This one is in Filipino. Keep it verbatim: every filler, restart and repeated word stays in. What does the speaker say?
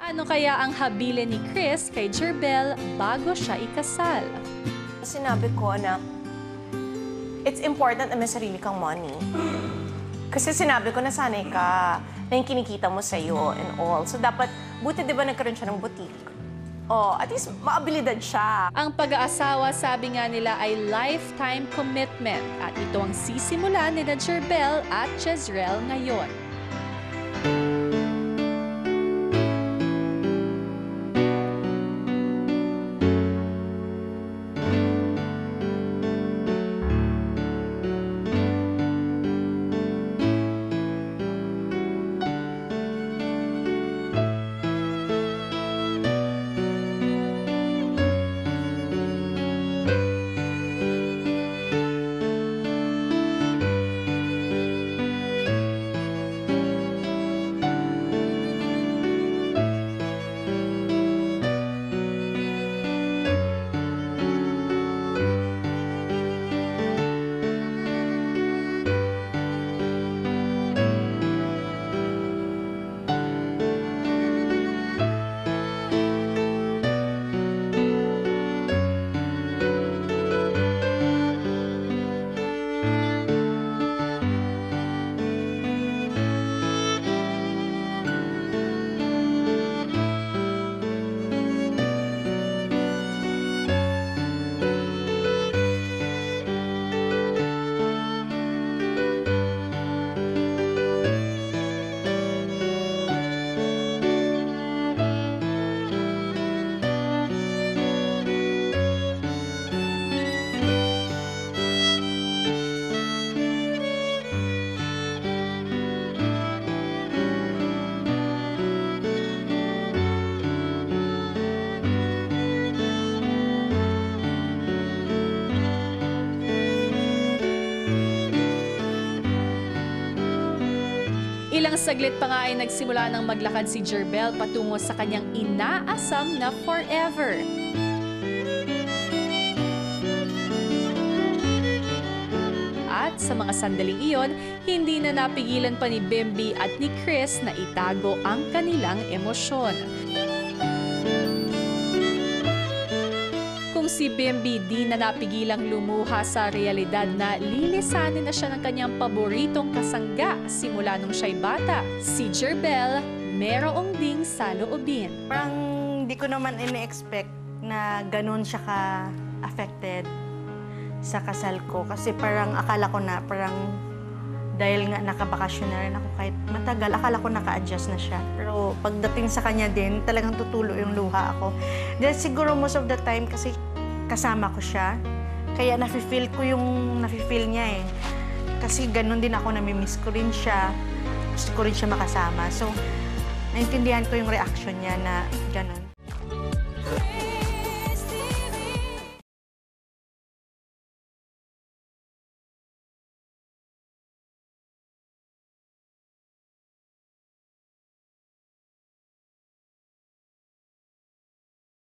Ano kaya ang habilin ni Chris kay Jerbel bago siya ikasal? Sinabi ko na it's important na may sarili kang money. Kasi sinabi ko na sanay ka na yung kinikita mo sa'yo and all. So dapat, buti di ba nagkaroon siya ng boutique? Oh, at least maabilidad siya. Ang pag-aasawa, sabi nga nila, ay lifetime commitment. At ito ang sisimulan ni Jerbel at Jezreel ngayon. Ilang saglit pa nga ay nagsimula ng maglakad si Jerbel patungo sa kanyang inaasam na forever. At sa mga sandaling iyon, hindi na napigilan pa ni Bimby at ni Chris na itago ang kanilang emosyon. Kung si Bimby di na napigilang lumuha sa realidad na lilisanin na siya ng kanyang paboritong kasangga simula nung siya'y bata, si Jerbel merong ding saloobin. Parang di ko naman ine-expect na ganun siya ka-affected sa kasal ko. Kasi parang akala ko na, parang dahil nga nakabakasyon na rin ako kahit matagal, akala ko naka-adjust na siya. Pero pagdating sa kanya din, talagang tutulo yung luha ako. Dahil siguro most of the time kasi kasama ko siya, kaya nafe-feel ko yung nafe-feel niya eh. Kasi ganun din ako, namimiss ko rin siya, gusto ko rin siya makasama. So, naintindihan ko yung reaction niya na ganun.